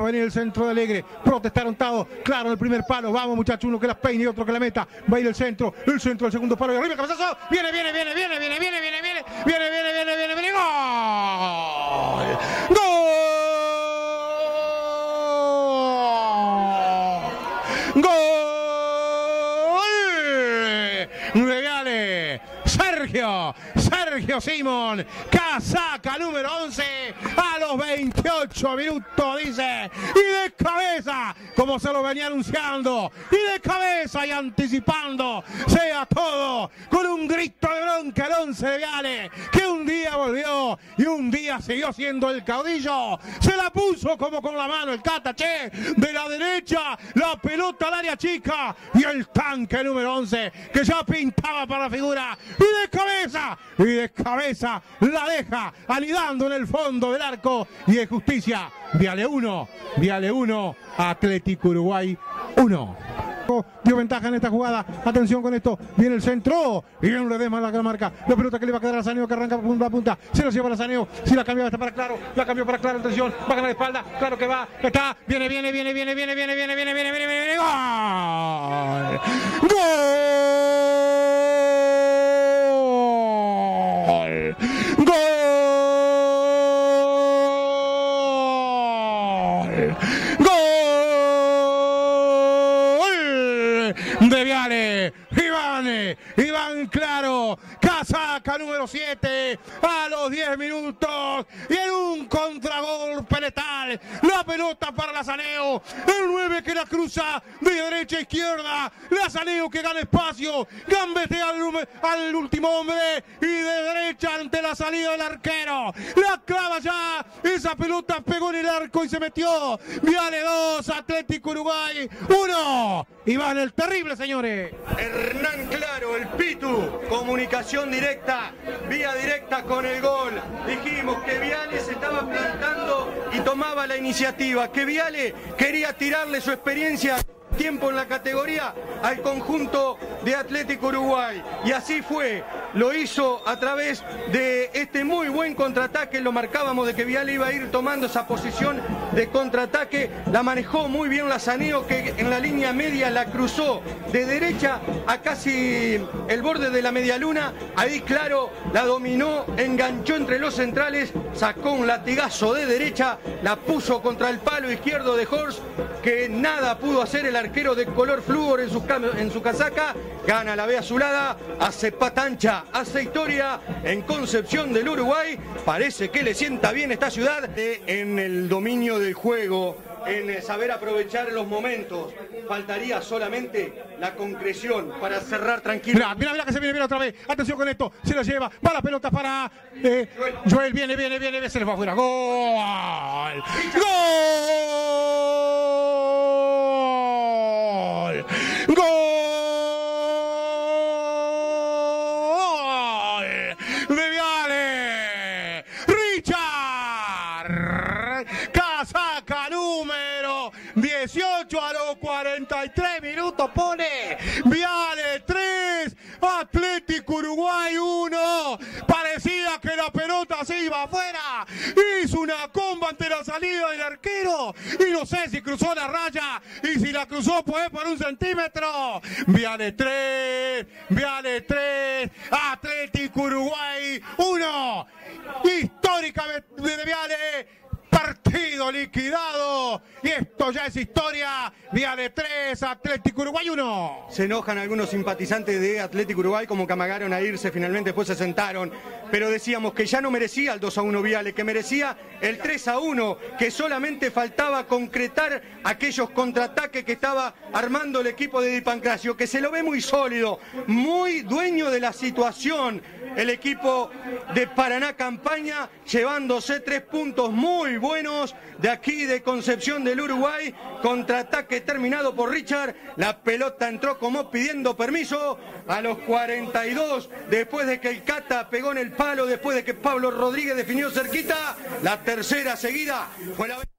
venir el centro de Alegre. Protestaron todos. Claro, en el primer palo. Vamos, muchachos. Uno que la peine y otro que la meta. Va a ir el centro. El centro del segundo palo. Y arriba, cabezazo. Viene. ¡Gol! ¡Gol! De Viale. Sergio Simón, casaca número 11 a los 28 minutos, dice, y de cabeza, como se lo venía anunciando, y de cabeza y anticipando, sea todo, con un grito de bronca el 11 de Viale, que un día volvió y un día siguió siendo el caudillo, se la puso como con la mano el Catache, de la derecha, la pelota al área chica, y el tanque número 11, que ya pintaba para la figura, y de cabeza la deja anidando en el fondo del arco y de justicia. Viale 1, Atlético Uruguay 1. Dio ventaja en esta jugada, atención con esto, viene el centro, y viene un Ledesma la marca, la pelota que le va a quedar a Saneo, que arranca punta a punta, se la lleva a Saneo, si la cambiaba está para Claro, la cambió para Claro, atención, va a ganar la espalda, Claro que va, está, viene, de Viale, Iván Claro, casaca número 7 a los 10 minutos y en un contragolpe letal, la pelota para la Saneo, el 9 que la cruza de derecha a izquierda, la Saneo que gana espacio, gambetea al último hombre y de derecha ante la salida del arquero, la clava ya, esa pelota pegó en el arco y se metió. Viale 2, Atlético Uruguay 1. Iván el terrible, señores. Hernán Claro, el Pitu, comunicación directa, vía directa con el gol. Dijimos que Viale se estaba plantando y tomaba la iniciativa, que Viale quería tirarle su experiencia, tiempo en la categoría al conjunto de Atlético Uruguay, y así fue, lo hizo a través de este muy buen contraataque, lo marcábamos de que Viale iba a ir tomando esa posición de contraataque, la manejó muy bien la Saneo, que en la línea media la cruzó de derecha a casi el borde de la media luna, ahí Claro la dominó, enganchó entre los centrales, sacó un latigazo de derecha, la puso contra el palo izquierdo de Horst, que nada pudo hacer el arquero de color flúor en su casaca, gana la B azulada, hace patancha, hace historia en Concepción del Uruguay, parece que le sienta bien esta ciudad en el dominio del juego, en saber aprovechar los momentos, faltaría solamente la concreción para cerrar tranquilo. Mira que se viene otra vez, atención con esto, se la lleva, va la pelota para Joel, viene, se le va afuera, gol, de Viale, Richard, casaca número 18 a los 43 minutos, pone Viale 3, Atlético Uruguay 1, parecía que la pelota se iba afuera, hizo una comba ante la salida del arquero y no sé si cruzó la raya, y si la cruzó pues por 1 centímetro. Viale 3, Atlético Uruguay 1, históricamente de Viale. Partido liquidado y esto ya es historia. Viale 3, Atlético Uruguay 1. Se enojan algunos simpatizantes de Atlético Uruguay, como que amagaron a irse, finalmente después se sentaron, pero decíamos que ya no merecía el 2-1 Viale, que merecía el 3-1, que solamente faltaba concretar aquellos contraataques que estaba armando el equipo de Di Pancracio, que se lo ve muy sólido, muy dueño de la situación, el equipo de Paraná Campaña, llevándose 3 puntos muy buenos de aquí de Concepción del Uruguay, contraataque terminado por Richard, la pelota entró como pidiendo permiso a los 42, después de que el Cata pegó en el palo, después de que Pablo Rodríguez definió cerquita, la tercera seguida fue la...